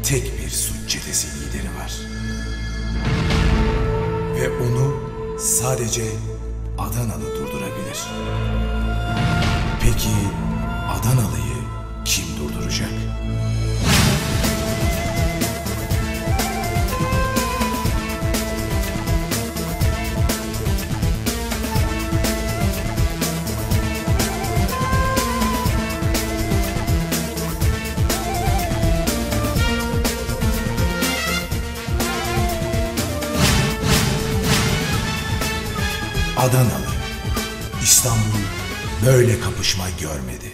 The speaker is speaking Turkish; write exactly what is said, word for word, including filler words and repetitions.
tek bir suç çetesi lideri var. Ve onu sadece Adanalı durdurabilir. Peki Adanalı'yı kim durduracak? Adanalı, İstanbul böyle kapışma görmedi.